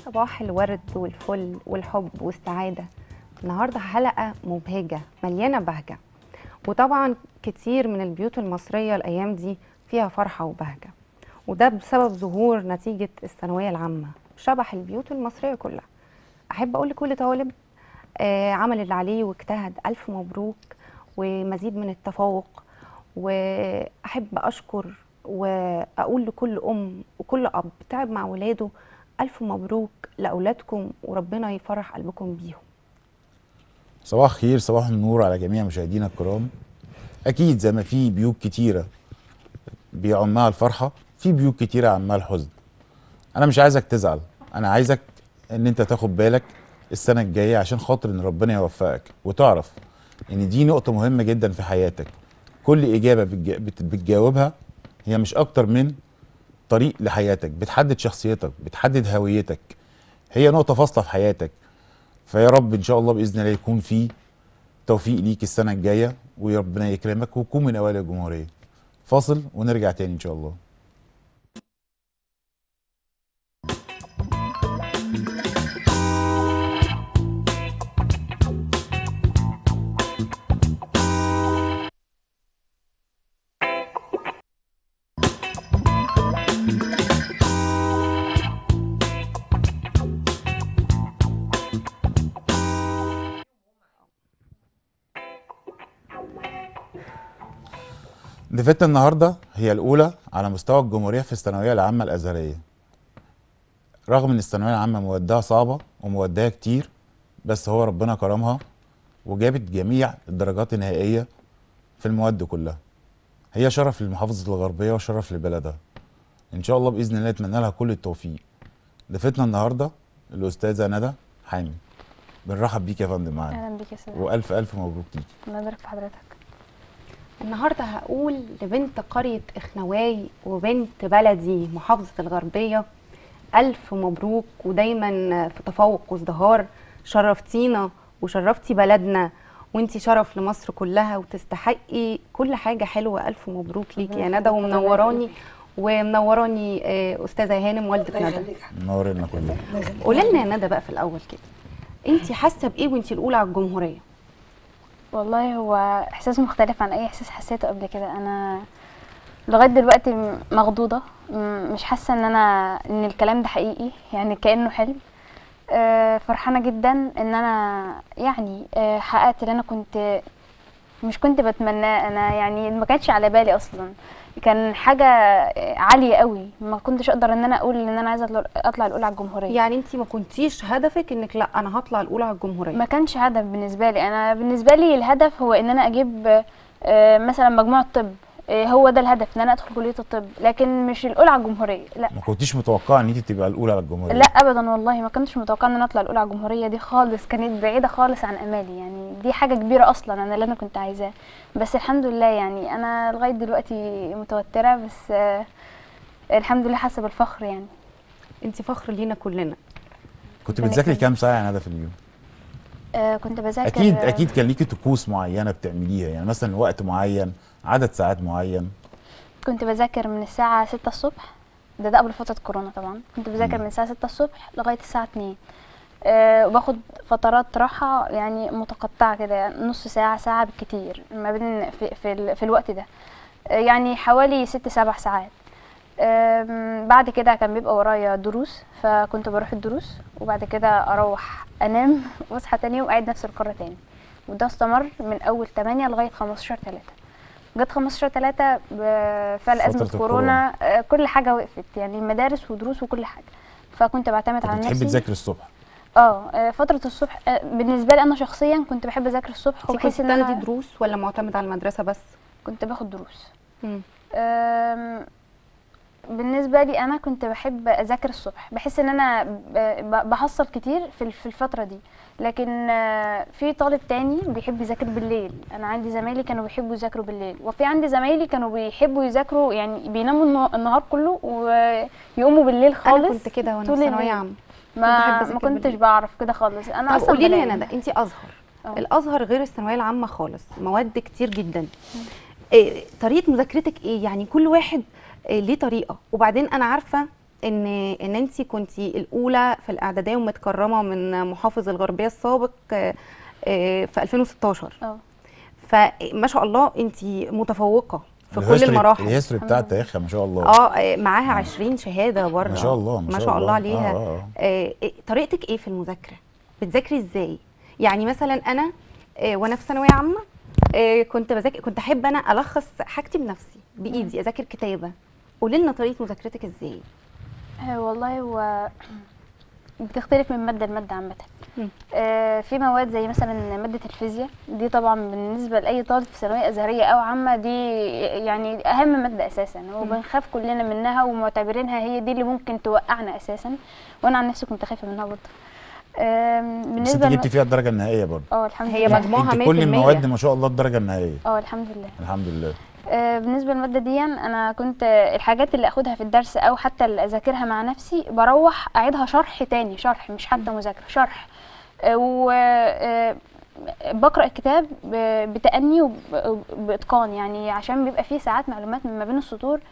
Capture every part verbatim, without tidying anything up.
صباح الورد والفل والحب والسعادة. النهاردة حلقة مبهجة مليانة بهجة، وطبعا كتير من البيوت المصرية الأيام دي فيها فرحة وبهجة، وده بسبب ظهور نتيجة الثانوية العامة شبح البيوت المصرية كلها. أحب أقول لكل طالب آه عمل اللي عليه واجتهد ألف مبروك ومزيد من التفوق. وأحب أشكر وأقول لكل أم وكل أب تعب مع ولاده ألف مبروك لأولادكم، وربنا يفرح قلبكم بيهم. صباح الخير، صباح النور على جميع مشاهدينا الكرام. أكيد زي ما في بيوت كتيرة بيعمها الفرحة، في بيوت كتيرة عمها الحزن. أنا مش عايزك تزعل، أنا عايزك إن أنت تاخد بالك السنة الجاية عشان خاطر إن ربنا يوفقك، وتعرف إن دي نقطة مهمة جدا في حياتك. كل إجابة بتجا- بت- بتجاوبها هي مش أكتر من طريق لحياتك، بتحدد شخصيتك، بتحدد هويتك، هي نقطة فاصلة في حياتك. فيا رب إن شاء الله بإذن الله يكون في توفيق ليك السنة الجاية، وربنا يكرمك وتكون من أوائل الجمهورية. فاصل ونرجع تاني إن شاء الله. ضيفتنا النهارده هي الأولى على مستوى الجمهورية في الثانوية العامة الأزهرية. رغم إن الثانوية العامة موادها صعبة وموادها كتير، بس هو ربنا كرمها وجابت جميع الدرجات النهائية في المواد كلها. هي شرف لمحافظة الغربية وشرف لبلدها. إن شاء الله بإذن الله نتمنى لها كل التوفيق. ضيفتنا النهارده الأستاذة ندى حامد. بنرحب بيك يا فندم معانا. اهلا بيك يا سيدي. وألف ألف مبروك ليكي. الله يبارك في حضرتك. النهارده هقول لبنت قرية إخنواي وبنت بلدي محافظة الغربية ألف مبروك، ودايما في تفوق وازدهار. شرفتينا وشرفتي بلدنا، وانتي شرف لمصر كلها وتستحقي كل حاجة حلوة. ألف مبروك ليكي يا ندى، ومنوراني ومنوراني آه، أستاذة هانم والدة ندى. منورنا كلنا. قولي لنا يا ندى بقى في الأول كده، انتي حاسة بإيه وانتي الأولى على الجمهورية؟ والله هو احساس مختلف عن اي احساس حسيته قبل كده. انا لغايه دلوقتي م- مخضوضه، م- مش حاسه ان انا ان الكلام ده حقيقي، يعني كانه حلم. آه، فرحانه جدا ان انا يعني آه، حققت اللي انا كنت مش كنت بتمناه. انا يعني ما كانتش على بالي اصلا، كان حاجه عاليه قوي، ما كنتش اقدر ان انا اقول ان انا عايزه أطلع- اطلع الاولى على الجمهوريه. يعني انتي ما كنتيش هدفك انك لا انا هطلع الأولى على الجمهورية؟ ما كانش هدف بالنسبه لي. انا بالنسبه لي الهدف هو ان انا اجيب آه، مثلا مجموعه طب، آه، هو ده الهدف، ان انا ادخل كليه الطب، لكن مش الاولى على الجمهوريه. لا ما كنتيش متوقعه ان انت تبقى الاولى على الجمهوريه؟ لا ابدا، والله ما كنتش متوقعه ان انا اطلع الاولى على الجمهوريه دي خالص، كانت بعيده خالص عن امالي. يعني دي حاجه كبيره اصلا انا اللي انا كنت عايزاه، بس الحمد لله. يعني انا لغايه دلوقتي متوتره، بس آه، الحمد لله حاسه بالفخر يعني. انتي فخر لينا كلنا. كنت ربنا بتذاكري يكرمك. كام ساعه يا ندى في اليوم؟ آه، كنت بذاكر. اكيد اكيد كان ليكي طقوس معينه بتعمليها، يعني مثلا وقت معين، عدد ساعات معين. كنت بذاكر من الساعة ستة الصبح، ده ده قبل فترة كورونا طبعا. كنت بذاكر مم. من الساعة ستة الصبح لغاية الساعة اتنين، أه وباخد فترات راحة يعني متقطعة كده، يعني نص ساعة ساعة بالكتير ما بين في, في, ال- في الوقت ده، آه، يعني حوالي ست سبع ساعات. آم، بعد كده كان بيبقى ورايا دروس، فكنت بروح الدروس وبعد كده اروح انام واصحى تاني يوم اعيد نفس القرة تاني. وده استمر من اول تمانية لغاية خمستاشر تلاتة. جت خمستاشر تلاتة بفعل أزمة فترة كورونا، آه، كل حاجة وقفت، يعني المدارس ودروس وكل حاجة، فكنت بعتمد كنت على بتحبي نفسي. تذاكري الصبح؟ اه آه، فترة الصبح آه، بالنسبة لي أنا شخصيا كنت بحب أذاكر الصبح، انتي وبحس كنتي إن بتاخدي أنا دروس ولا معتمد على المدرسة بس؟ كنت باخد دروس. مم. آم، بالنسبة لي أنا كنت بحب أذاكر الصبح، بحس إن أنا ب- ب- بحصل كتير في ال- في الفترة دي. لكن آه، في طالب تاني بيحب يذاكر بالليل. أنا عندي زمايلي كانوا بيحبوا يذاكروا بالليل، وفي عندي زمايلي كانوا بيحبوا يذاكروا، يعني بيناموا النه- النهار كله ويقوموا بالليل خالص. انا كنت كده وانا في طول ثانوية الليل. عامة. كنت ما بحب ما اذاكر كنتش بالليل. بعرف كده خالص. أنا طب أصلا قولي لي يا بنام. ندى، انتي ازهر. اه. الازهر غير الثانوية العامة خالص، مواد كتير جدا. إيه طريقة مذاكرتك ايه؟ يعني كل واحد إيه ليه طريقة. وبعدين انا عارفة ان ان انت كنتي الاولى في الاعداديه ومتكرمه من محافظ الغربيه السابق آه، آه، في ألفين وستاشر. اه فما شاء الله انت متفوقه في كل الهيستوري- المراحل. الهيستوري بتاع تاريخها ما شاء الله. اه آه، معاها عشرين شهاده بره. ما شاء الله ما شاء الله عليها. آه آه آه. آه، إيه- طريقتك ايه في المذاكره؟ بتذاكري ازاي؟ يعني مثلا انا آه، وانا في ثانويه عامه آه، كنت بذاكر، كنت احب انا الخص حاجتي بنفسي بايدي، اذاكر كتابه. قولي لنا طريقه مذاكرتك ازاي؟ آه، والله هو بتختلف من ماده لماده عامه. مم. آه، في مواد زي مثلا ماده الفيزياء، دي طبعا بالنسبه لاي طالب في ثانويه ازهريه او عامه دي يعني اهم ماده اساسا، وبنخاف كلنا منها ومعتبرينها هي دي اللي ممكن توقعنا اساسا، وانا عن نفسي كنت خايفه منها برضه. آم، بس انت بالنسبه جبتي لم- فيها الدرجه النهائيه برضه. اه الحمد هي لله. مجموعها انت كل مية في المية. المواد ما شاء الله الدرجه النهائيه. اه الحمد لله. الحمد لله. آه، بالنسبه للماده دي انا كنت الحاجات اللي اخدها في الدرس او حتى اللي اذاكرها مع نفسي بروح اعيدها شرح تاني، شرح مش حتى مذاكره، شرح. آه، و آه، بقرا الكتاب ب- بتأني وبإتقان، يعني عشان بيبقى فيه ساعات معلومات من ما بين السطور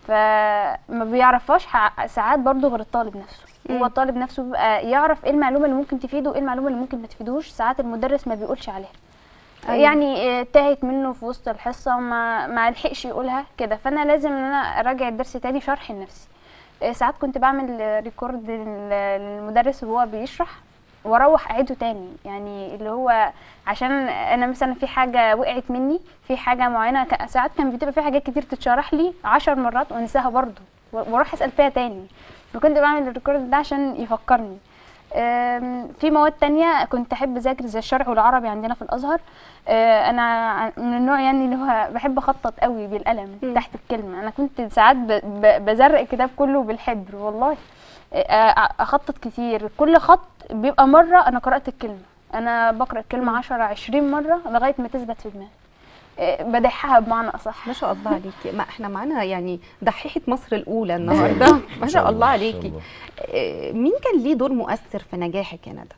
فما بيعرفهاش ح- ساعات برضو غير الطالب نفسه. مم. هو الطالب نفسه بيبقى يعرف ايه المعلومه اللي ممكن تفيده وايه المعلومه اللي ممكن ما تفيدوش، ساعات المدرس ما بيقولش عليها. أيوة. يعني آه، تاهت منه في وسط الحصه ما ما لحقش يقولها كده، فانا لازم ان انا اراجع الدرس تاني شرح لنفسي. آه، ساعات كنت بعمل آه، ريكورد لل- للمدرس وهو بيشرح واروح اعيده تاني، يعني اللي هو عشان انا مثلا في حاجه وقعت مني في حاجه معينه، ك- ساعات كان بتبقى في حاجات كتير تتشرح لي عشر مرات وانساها برضو واروح اسال فيها تاني، فكنت بعمل الريكورد ده عشان يفكرني. آم، في مواد تانية كنت احب اذاكر زي الشرع والعربي عندنا في الازهر. آه، انا ع- من النوع يعني اللي هو بحب اخطط قوي بالقلم مم. تحت الكلمه، انا كنت ساعات ب- ب- بزرق الكتاب كله بالحبر والله. آه، اخطط كتير، كل خط بيبقى مره انا قرات الكلمه، انا بقرا الكلمه عشرة عشرين مره لغايه ما تثبت في دماغي. آه، بدحها بمعنى اصح. ما شاء الله عليكي. ما احنا معانا يعني دحيحه مصر الاولى النهارده. ما شاء الله عليكي. آه، مين كان ليه دور مؤثر في نجاحك يا ندى؟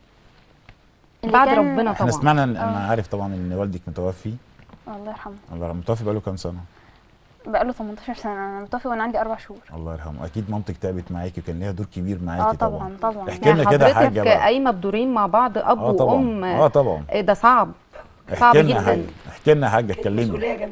اللي بعد كان- ربنا احنا طبعا. سمعنا ان آه. انا عارف طبعا ان والدك متوفي. الله يرحمه. الله يرحمه. متوفي بقاله كام سنه؟ بقاله تمنتاشر سنه، انا متوفي وانا عندي اربع شهور. الله يرحمه. اكيد مامتك تعبت معاكي وكان ليها دور كبير معاكي. اه طبعا طبعا طبعا. احكي لنا كده حاجه حضرتك بقى. قايمه بدورين مع بعض، اب اه طبعا. وام. اه طبعا. آه، ده صعب. صعب احكي لنا جدا. حاجه احكي لنا حاجه اتكلمي. مسؤوليه جامده.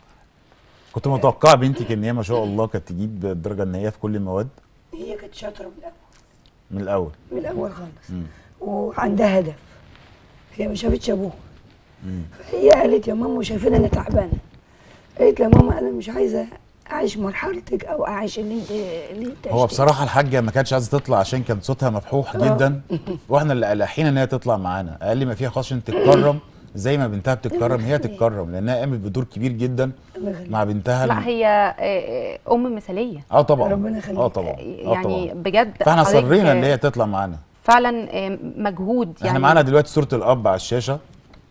كنت متوقعه بنتك ان هي ما شاء الله كانت تجيب الدرجه النهائيه في كل المواد هي كانت شاطره من الاول، من الاول. من الاول خالص. مم. وعندها هدف، هي ما شافتش ابوها. مم. فهي قالت يا ماما شايفين انا تعبانه، قالت لها ماما انا مش عايزه اعيش مرحلتك او اعيش اللي انت اللي انت هو عشتيه. بصراحه الحاجه ما كانتش عايزه تطلع عشان كان صوتها مبحوح جدا، واحنا اللي قلقين ان هي تطلع معانا. اقل ما فيها خالص عشان تتكرم زي ما بنتها بتتكرم، هي تتكرم لانها قامت بدور كبير جدا الله يخليك. مع بنتها. لا هي آه، آه، ام مثاليه اه طبعا. ربنا يخليك. اه طبعا. اه يعني طبعا. بجد. فاحنا حضرتك، صرينا آه، ان هي تطلع معانا. فعلا آه، مجهود يعني. احنا معانا دلوقتي صوره الاب على الشاشه.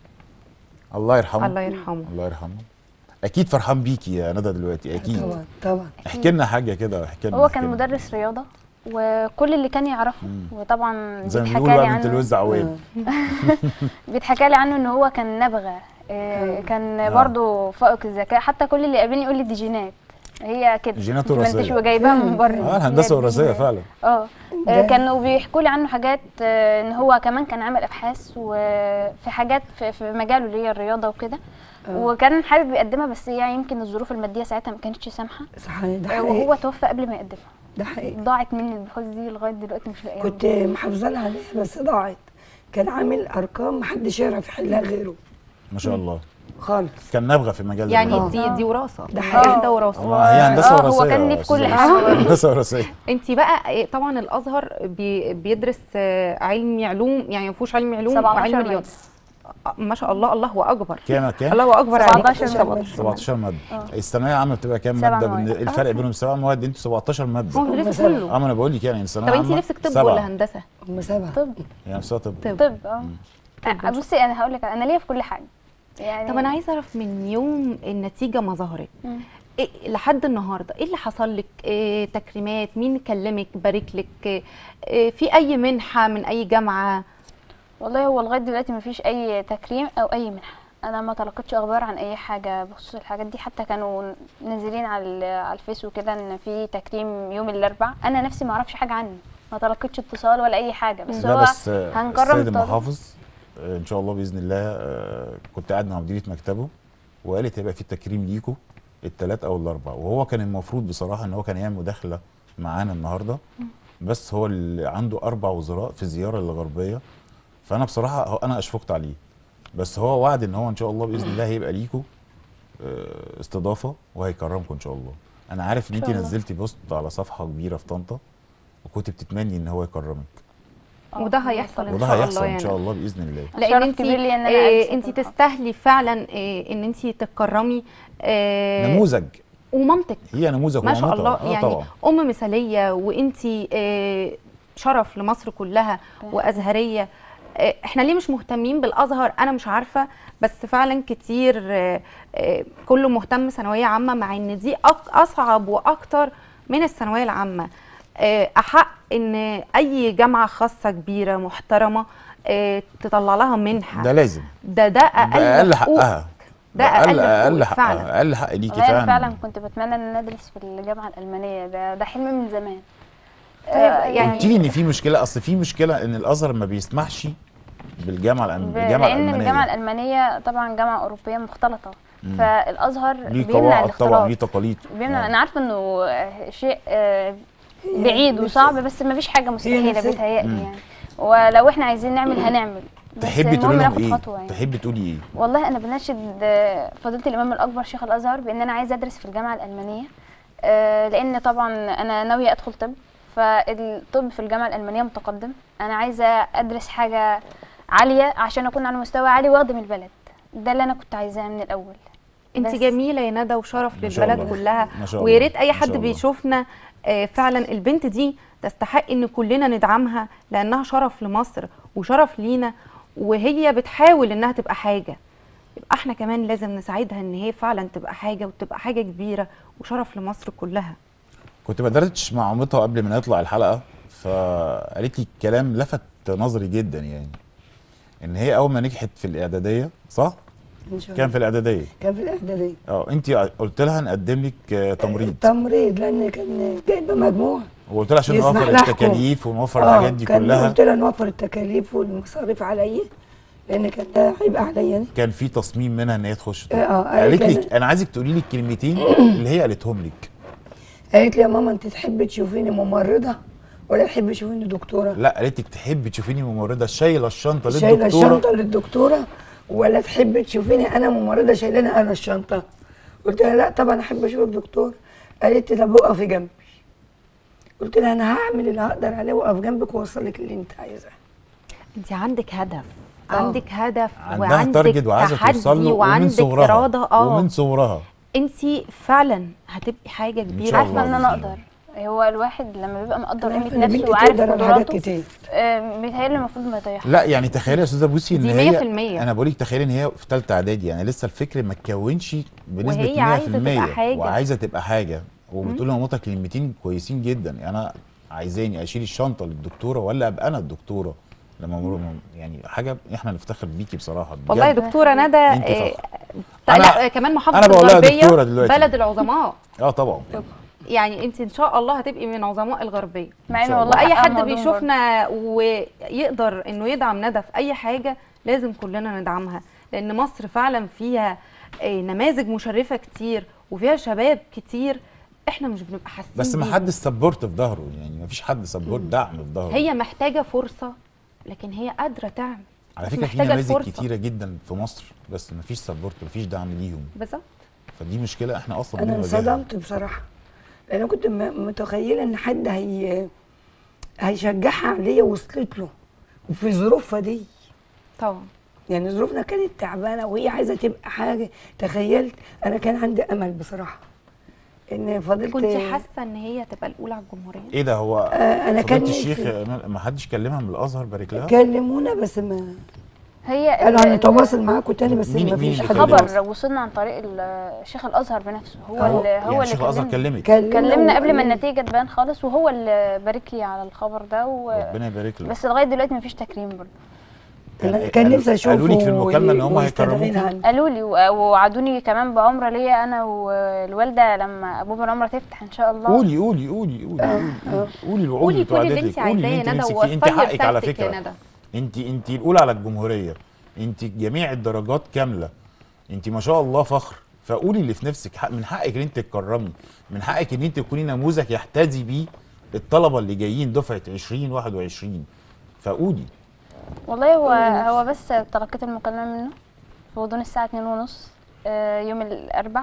الله يرحمه. الله يرحمه. الله يرحمه. اكيد فرحان بيكي يا ندى دلوقتي اكيد. طبعا طبعا. احكي لنا حاجه كده. احكي لنا هو احكي كان لنا. مدرس رياضه وكل اللي كان يعرفه، وطبعا زي ما بيتحكى بيقولوا لي بقى بنت عنه الوز عوام. بيتحكى لي عنه ان هو كان نبغه. آه، كان آه. برضو فائق الذكاء، حتى كل اللي قابلني يقول لي دي جينات، هي كده جينات ما انتش وراثية. جايباها من بره. اه الهندسه هي الوراثيه دي- فعلا. اه ده- كانوا بيحكوا لي عنه حاجات، آه، ان هو كمان كان عامل ابحاث وفي حاجات في, في مجاله اللي هي الرياضه وكده، وكان حابب يقدمها بس هي يمكن الظروف الماديه ساعتها ما كانتش سامحه، صحيح ده آه، حقيقي. وهو توفى قبل ما يقدمها. ده حقيقي. ضاعت مني البحوث دي لغايه دلوقتي مش لاقيها. كنت محافظه لها عليها بس ضاعت. كان عامل ارقام محدش يعرف يحلها غيره ما شاء الله. خالص. كان نبغه في المجال يعني ده. دي دي وراثه. ده حقيقي. ده وراثه. هو هي هندسه آه، هو وراثيه. كان ليه في يا كل أستاذة. حاجة. هندسه وراثيه. انت بقى آه، طبعا الازهر بي بيدرس آه، علمي علوم، يعني ما فيهوش علمي علوم سبعتاشر وعلم مادة. رياضه. آه، ما شاء الله. الله اكبر. كام كام؟ الله اكبر عليك. سبعتاشر مادة. سبعتاشر ماده. الثانويه العامه بتبقى كام سبع ماده؟ مواد. بن- الفرق بينهم سبع مواد، انتوا سبعتاشر هو ماده. بيدرس مثلاً. كله. اه ما انا بقول لك يعني الثانويه طب العامه انت نفسك طب سبعة. ولا هندسه؟ هم سبعه. طب هي نفسها طب. طب. طب اه آه، بصي انا هقول لك انا ليا في كل حاجه يعني. طب انا عايزه اعرف من يوم النتيجه ما ظهرت مم. إيه لحد النهارده ايه اللي حصل لك؟ إيه تكريمات؟ مين كلمك بارك لك؟ إيه في اي منحه من اي جامعه؟ والله هو لغايه دلوقتي ما فيش اي تكريم او اي منحه، انا ما تلقيتش اخبار عن اي حاجه بخصوص الحاجات دي، حتى كانوا نازلين على ال- على الفيس وكده ان في تكريم يوم الاربعاء، انا نفسي ما اعرفش حاجه عنه، ما تلقيتش اتصال ولا اي حاجه، بس لا هو بس آه، هنكرم السيد الطالب. المحافظ آه، ان شاء الله باذن الله، آه، كنت قاعد مع مديريه مكتبه وقالت هيبقى في تكريم ليكوا الثلاث او الاربع، وهو كان المفروض بصراحه ان هو كان يعمل مداخله معانا النهارده، بس هو اللي عنده اربع وزراء في زياره للغربيه، فانا بصراحه هو انا اشفقت عليه، بس هو وعد ان هو ان شاء الله باذن الله هيبقى ليكوا آه، استضافه وهيكرمكم ان شاء الله. انا عارف ان إن انت شاء الله. نزلتي بوست على صفحه كبيره في طنطا وكنت بتتمني ان هو يكرمك، آه، وده هيحصل ان وده شاء هيحصل الله ان شاء يعني. الله باذن الله. لان شرف انت كبير لي إن أنا آه أجلس انت في المحافظة. تستاهلي فعلا آه ان انت تتكرمي آه نموذج، ومامتك هي نموذج ما شاء ومامتها. الله آه يعني طبعا. ام مثاليه، وانت آه شرف لمصر كلها وازهريه. آه احنا ليه مش مهتمين بالازهر؟ انا مش عارفه، بس فعلا كتير آه آه كله مهتم ثانويه عامه، مع ان دي أك- اصعب واكتر من الثانويه العامه. آه احق ان اي جامعه خاصه كبيره محترمه آه تطلع لها منحه. ده لازم، ده ده ده اقل اقل حقوق. حقها، ده اقل اقل اقل حقوق فعلا. حقها، اقل حق ليكي والله أنا فعلا. فعلا كنت بتمنى ان انا ادرس في الجامعه الالمانيه، ده ده حلم من زمان. طيب، آه، يعني- قلت لي ان في مشكله، اصل في مشكله ان الازهر ما بيسمحش بالجامعه الأم- ب- بالجامعه لان الجامعه الالمانيه، الالمانيه طبعا جامعه اوروبيه مختلطه، مم. فالازهر ليه بيمنع قواعد طبعا، الاختلاط، ليه تقاليد. بيمنع. آه. انا عارفه انه آه، شيء آه، هي بعيد نفس- وصعب، بس ما فيش حاجه مستحيله نفس- بيتهيألي مم. يعني، ولو احنا عايزين نعمل هنعمل، بس تحبي تقولي المهم لهم ناخد ايه؟ خطوه يعني. تحبي تقولي ايه؟ والله انا بناشد آه، فضيله الامام الاكبر شيخ الازهر بان انا عايزه ادرس في الجامعه الالمانيه، آه، لان طبعا انا ناويه ادخل طب، فالطب في الجامعه الالمانيه متقدم، انا عايزه ادرس حاجه عاليه عشان اكون على مستوى عالي واخدم البلد، ده اللي انا كنت عايزاه من الاول. انت بس. جميله يا ندى وشرف ما شاء للبلد الله. كلها، ما شاء ويا الله. ريت اي ما حد شاء الله. بيشوفنا آه، فعلا البنت دي تستحق ان كلنا ندعمها، لانها شرف لمصر وشرف لينا، وهي بتحاول انها تبقى حاجه، يبقى احنا كمان لازم نساعدها ان هي فعلا تبقى حاجه، وتبقى حاجه كبيره وشرف لمصر كلها. كنت بدردش مع مامتها قبل ما نطلع الحلقه، فقالت لي كلام لفت نظري جدا، يعني ان هي اول ما نجحت في الاعداديه، صح؟ ان شاء كان الله في الاعداديه. كان في الاعداديه اه انت قلت لها نقدم لك آه، تمريض، تمريض، لان كان جايبه مجموع وقلت لها عشان يسمح نوفر لحكم. التكاليف ونوفر آه، الحاجات دي كان كلها. قلت لها نوفر التكاليف والمصاريف عليا، لان كان ده هيبقى عليا أنا. كان في تصميم منها ان هي تخش طب. اه قالت قالت لك انا عايزك تقولي لي الكلمتين اللي هي قالتهم لك. قالت لي يا ماما انت تحبي تشوفيني ممرضه ولا تحبي تشوفيني دكتوره؟ لا، قالت لك تحبي تشوفيني ممرضه شايله الشنطه شايله للدكتوره، الشنطه للدكتوره، ولا تحبي تشوفيني انا ممرضه شايلاني انا الشنطه؟ قلت لها لا طبعا احب اشوفك دكتور. قالت لي طب وقفي جنبي. قلت لها انا هعمل اللي هقدر عليه واقف جنبك واوصلك اللي انت عايزاه. انت عندك هدف، آه. عندك هدف عندها وعندك تارجت وعايزه توصل تحدي له ومن وعندك صغرها، اراده. اه ومن صغرها. انت فعلا هتبقي حاجه كبيره. شاء عارفه الله ان انا بإذن الله. اقدر، هو الواحد لما بيبقى مقدر أنا قيمه عارفة إن نفسه بنتي وعارف تقدر على حاجات قدراته، كتير. آه، بيتهيألي المفروض ما يضيعهاش. لا يعني تخيلي يا استاذه بوسي ان دي هي مية في المية. انا بقول لك تخيلي ان هي في ثالثه اعدادي، يعني لسه الفكر ما اتكونش بنسبه وهي مية عايزة في المية، تبقى حاجة. وعايزه تبقى حاجه، وبتقول لمامتها كلمتين كويسين جدا، يعني انا عايزاني اشيل الشنطه للدكتوره ولا ابقى انا الدكتوره لما مر... يعني حاجه احنا نفتخر بيكي بصراحه بجد. والله يا دكتوره ندى انت آه، فخر. لا أنا- آه، كمان محافظه أنا بقول لها الغربيه دكتورة دلوقتي. بلد العظماء، اه طبعا. يعني انت ان شاء الله هتبقي من عظماء الغربيه. مع ان شاء والله واي حقها حد مهضوم بيشوفنا ويقدر انه يدعم ندى في اي حاجه لازم كلنا ندعمها، لان مصر فعلا فيها آه، نماذج مشرفه كتير وفيها شباب كتير احنا مش بنبقى حاسين بس ما بيهم. حدش سبورت في ظهره، يعني ما فيش حد سبورت دعم في ظهره. هي محتاجه فرصه، لكن هي قادره تعمل. على بس فكره في محتاجة نماذج الفرصة. كتيره جدا في مصر، بس ما فيش سبورت، ما فيش دعم ليهم، بالظبط. فدي مشكله احنا اصلا انا بنواجهها. انصدمت بصراحه، لان انا كنت م- متخيله ان حد هي هيشجعها على اللي هي وصلت له وفي ظروفها دي. طبعا. يعني ظروفنا كانت تعبانه وهي عايزه تبقى حاجه. تخيلت انا كان عندي امل بصراحه ان فضلت. كنت حاسه ان هي تبقى الاولى على الجمهوريه؟ ايه ده هو آه، أنا كان فضيلة نفسي- الشيخ ما حدش كلمها من الازهر بارك لها؟ كلمونا بس ما هي قالوا ال- هنتواصل معاكم تاني، بس مين- ما مين فيش اللي حد. كلمها؟ الخبر وصلنا عن طريق ال- شيخ الازهر بنفسه، هو أهو. اللي هو يعني اللي الشيخ الازهر كلمنا كلمك؟ كلمنا قبل ما وقال- النتيجه تبان خالص، وهو اللي بارك لي على الخبر ده و... ربنا يبارك لك. بس لغايه دلوقتي مفيش تكريم برضه. انا كان نفسي اشوفه. قالوا لك في المكالمه ان هم هيكرموك؟ قالوا لي ووعدوني كمان بعمره ليا انا والوالده لما ابواب العمره تفتح ان شاء الله. قولي قولي قولي قولي قولي قولي الوعود قولي اللي كل اللي اتوعدت انت لك، قولي اللي عايزاه انت يا ندى، نفسك فيه. انت ووصلي حقك على رسالتك يا فكره، ندى. انت انت الاولى على الجمهوريه، انت جميع الدرجات كامله، انت ما شاء الله فخر. فقولي اللي في نفسك، حق من حقك ان انت تكرمي، من حقك ان انت تكوني نموذج يحتذي بيه الطلبه اللي جايين دفعه عشرين واحد وعشرين. فقولي. والله هو هو بس تلقيت المكالمه منه في غضون الساعه اتنين ونص يوم الاربع،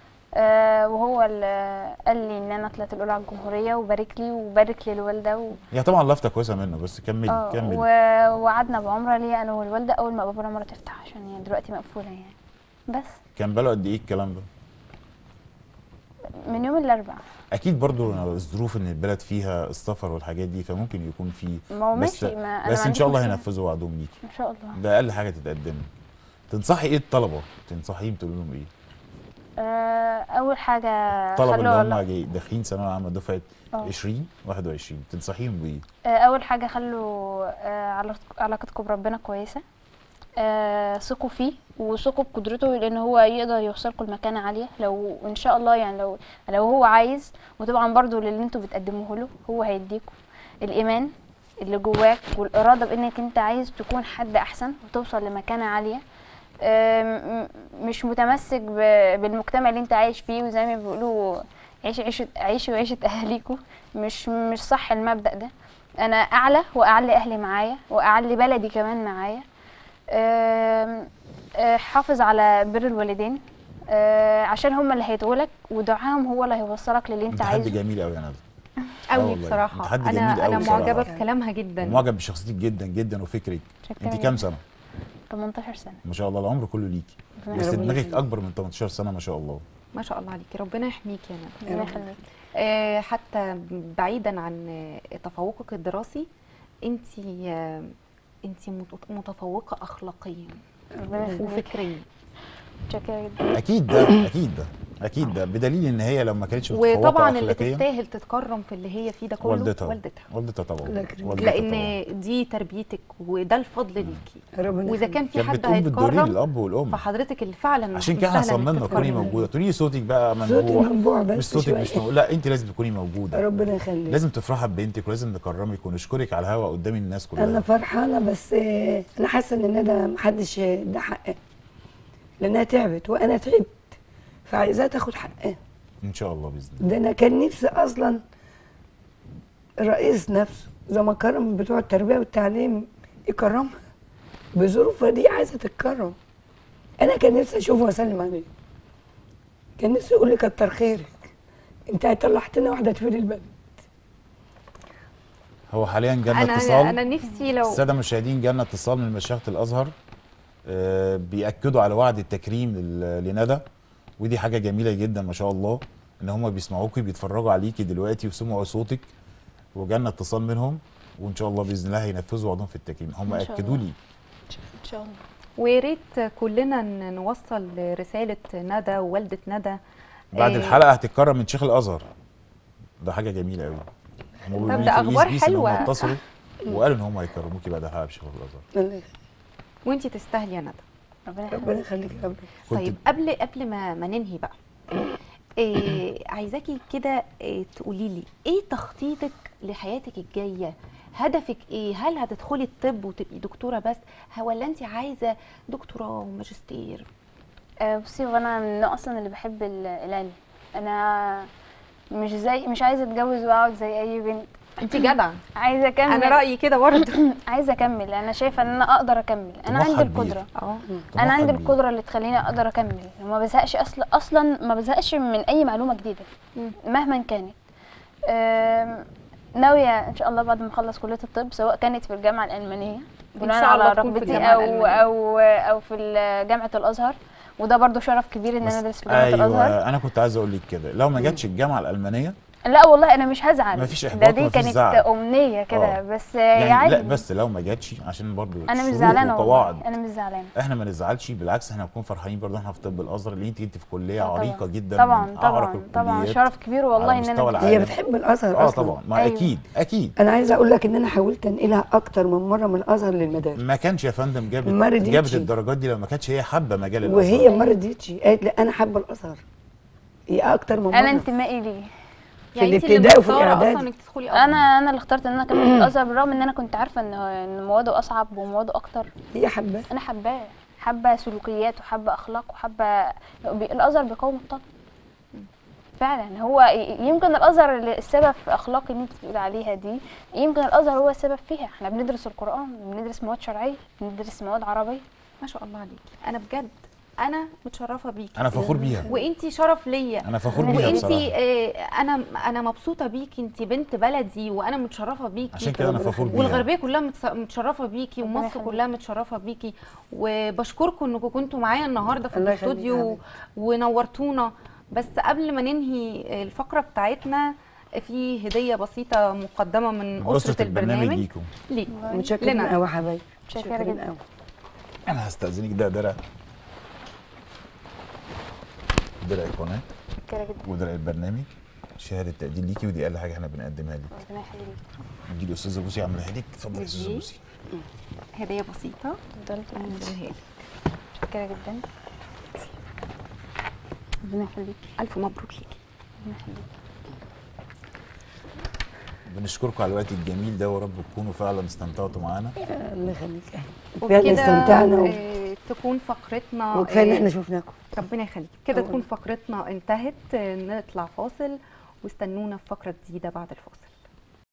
وهو اللي قال لي ان انا طلعت الاولى على الجمهوريه وبارك لي وبارك للوالده و... هي طبعا لفته كويسه منه، بس كملي اه كملي. ووعدنا بعمره ليا انا والوالده اول ما باب العمره تفتح، عشان هي دلوقتي مقفوله يعني. بس كان بقاله قد ايه الكلام ده؟ من يوم الاربع. اكيد برضو الظروف ان البلد فيها السفر والحاجات دي، فممكن يكون في ما هو بس ماشي، ما أنا بس ما ان شاء الله عنديش هينفذوا وعدهم ليكي ان شاء الله. ده اقل حاجه تتقدم. تنصحي ايه الطلبه؟ تنصحيهم تقول لهم ايه؟ آه اول حاجه الطلبه اللي خلوا هم الله- جاي داخلين ثانويه عامه دفعه اه. عشرين واحد وعشرين، تنصحيهم بايه؟ آه اول حاجه خلوا آه علاق- علاقتكم بربنا كويسه، آه ثقوا فيه وثقوا بقدرته، لان هو يقدر يوصلكم لمكانه عاليه لو ان شاء الله، يعني لو لو هو عايز. وطبعا برضو للي انتوا بتقدموه له هو هيديكم الايمان اللي جواك والاراده بانك انت عايز تكون حد احسن وتوصل لمكانه عاليه. آم، مش متمسك ب- بالمجتمع اللي انت عايش فيه، وزي ما بيقولوا عيش عيش عيشوا عيشة اهاليكوا. مش مش صح المبدأ ده. انا اعلى واعلي اهلي معايا واعلي بلدي كمان معايا. آم، آه، حافظ على بر الوالدين، آه، عشان هم اللي هيدعولك، ودعاهم هو اللي هيوصلك للي انت انت حد عايزه. جميل قوي يا ندى. آه قوي والله. بصراحه. انت حد انا جميل انا قوي معجبه بصراحة. بكلامها جدا. ومعجب بشخصيتك جدا جدا وفكرك. شكراً انت كام جداً. سنه؟ تمنتاشر سنة. ما شاء الله العمر كله ليكي، ربنا بس يخليك. دماغك اكبر من تمنتاشر سنه ما شاء الله. ما شاء الله عليكي، ربنا يحميك يا ندى. ربنا يخليك. آه، حتى بعيدا عن آه، تفوقك الدراسي، انت انت متفوقه اخلاقيا ربنا يخليك. وفكريا. شكرا جدا. اكيد ده اكيد ده اكيد ده بدليل ان هي لو ما كانتش متفوقه وطبعا اللي اخلاقيا تستاهل تتكرم في اللي هي فيه ده كله والدتها والدتها. والدتها طبعا الله يكرمك. والدتها لان طبعاً. دي تربيتك وده الفضل ليكي. ربنا واذا يخليك. كان في كانت حد بتقوم بالدورين هيتكرم الاب والام، فحضرتك اللي فعلا عشان كده احنا مستاهلة إنك صممنا تكوني تتكرمي. موجوده. تقولي صوتك بقى صوتي منبوح، منبوع بس مش صوتك شوية. مش منبوح. لا انت لازم تكوني موجوده، ربنا يخليك. لازم تفرحي ببنتك ولازم نكرمك ونشكرك على الهوا قدام الناس كلها. انا فرحانه، بس آه، انا حاسه ان ندى محدش ادى حقها، لانها تعبت وانا تعبت، فعايزاها تاخد حقها. ان شاء الله باذن الله. ده انا كان نفسي اصلا الرئيس نفسه زي ما كرم بتوع التربيه والتعليم يكرمها، بظروفها دي عايزه تتكرم. انا كان نفسي اشوفه واسلم عليه، كان نفسي يقول لي كتر خيرك، انت طلعتنا واحده تفيد البلد. هو حاليا جالنا انا اتصال، انا نفسي لو الساده المشاهدين جالنا اتصال من مشيخه الازهر، آه، بياكدوا على وعد التكريم لل- لندى، ودي حاجه جميله جدا ما شاء الله ان هم بيسمعوكي بيتفرجوا عليكي دلوقتي وسمعوا صوتك، وجالنا اتصال منهم، وان شاء الله باذن الله هينفذوا وعدهم في التكريم. هم إن شاء اكدوا الله. لي. ان شاء الله. ويا ريت كلنا ن- نوصل رساله ندى ووالده ندى. بعد آه، الحلقه هتتكرم من شيخ الازهر، ده حاجه جميله قوي. هم بيقولوا لي ده في أخبار الإس بي إس إن هم حلوة. اتصلوا وقالوا ان هم هيكرموكي بعد الحلقه بشيخ الازهر. الله يخليك. وانتي تستاهلي يا ندى. ربنا ربنا يخليك. يخليك يا رب. كنت- طيب قبل قبل ما ما ننهي بقى، إيه عايزاكي كده إيه تقولي لي ايه تخطيطك لحياتك الجايه؟ هدفك ايه؟ هل هتدخلي الطب وتبقي دكتوره بس، ه- ولا انت عايزه دكتوراه وماجستير؟ آه، بصي، وانا من النوع اصلا اللي بحب ال- العلم. انا مش زي مش عايزه اتجوز واقعد زي اي بنت. انت جدعه. عايزه اكمل. انا رايي كده برضه. عايزه اكمل. انا شايفه ان انا اقدر اكمل. انا طموحها عندي كبير. القدره. اه انا طموحها عندي كبير. القدره اللي تخليني اقدر اكمل، وما بزهقش اصلا اصلا ما بزهقش من اي معلومه جديده مم. مهما كانت. آم، ناويه ان شاء الله بعد ما اخلص كليه الطب، سواء كانت في الجامعه الالمانيه بناء شاء الله على تكون في رغبتي، الجامعة او الألمانية. او او في ال- جامعه الازهر، وده برضو شرف كبير ان بس انا ادرس في جامعه ايوه الازهر. انا كنت عايز اقول لك كده، لو ما جاتش الجامعه الالمانيه لا والله انا مش هزعل. مفيش إحباط ده دي ومفيش كانت زعل. امنيه كده آه. بس يعني عادي. لا بس لو ما جاتش عشان برضو انا مش شروط زعلانه وقواعد والله، انا مش زعلانه. احنا ما نزعلش، بالعكس احنا هنكون فرحانين برضه. احنا في طب الازهر اللي انت انت في كليه آه عريقه طبعا. جدا، طبعا من اعرق طبعا طبعا الكليات شرف كبير والله على ان مستوى انا العالم. هي بتحب الازهر اه اصلا. طبعا، ما أيوة. اكيد اكيد. انا عايزه اقول لك ان انا حاولت انقلها اكتر من مره من الازهر للمدارس، ما كانش يا فندم جابت ما رضيتش. جابت الدرجات دي لو ما كانتش هي حابه مجال الازهر. وهي ما رضيتش، قالت لا انا حابه الازهر. هي اكتر من مره انا انتمائي ليه. في يعني انت اللي الابتدائي وفي مختاره الاعدادي. اصلا انك تدخلي ازهر. انا انا اللي اخترت ان انا اكمل في الازهر بالرغم ان انا كنت عارفه ان ان مواده اصعب ومواده اكتر. هي حباه. انا حباه، حابه سلوكيات وحابه اخلاق وحابه بي... الازهر بيقوم الطالب فعلا. هو ي- يمكن الازهر اللي السبب في اخلاق اللي انت بتقول عليها دي، يمكن الازهر هو السبب فيها. احنا بندرس القران، بندرس مواد شرعيه، بندرس مواد عربيه. ما شاء الله عليكي، انا بجد انا متشرفه بيكي، انا فخور بيها، وانتي شرف ليا، انا فخور بيها وانتي بصراحه. آه انا انا مبسوطه بيكي، انتي بنت بلدي وانا متشرفه بيكي. عشان كده انا فخور بيها. والغربيه كلها متس- متشرفه بيكي، ربنا ومصر يخليك. كلها متشرفه بيكي. وبشكركم انكم كنتوا معايا النهارده في الله يخليك يا الاستوديو حبيبتي. ونورتونا. بس قبل ما ننهي الفقره بتاعتنا، في هديه بسيطه مقدمه من من اسره البرنامج ليكم. ليكم. متشكرين لنا. قوي يا حبايبي، متشكرة متشكرين جدا. قوي. انا هستاذنك، ده درع درع القناه كده جدا. ودرع البرنامج، شهاده تقدير ليكي، ودي اقل حاجه احنا بنقدمها لك. ربنا يخليك. دي الاستاذه بوسي عاملاها لك. اتفضلي يا استاذه ودي؟ بوسي. هديه بسيطه اتفضلي. نديها لك. متشكرة جدا. ربنا يخليك. الف مبروك ليكي. ربنا يخليك. بنشكركم على الوقت الجميل ده، ورب تكونوا فعلا استمتعتوا معانا. الله يخليك. فعلا وبكده استمتعنا و... آه، تكون فقرتنا وكفايه ان آه، احنا شفناكم. ربنا يخليك. كده أول. تكون فقرتنا انتهت. آه، نطلع فاصل واستنونا في فقرة جديدة بعد الفاصل.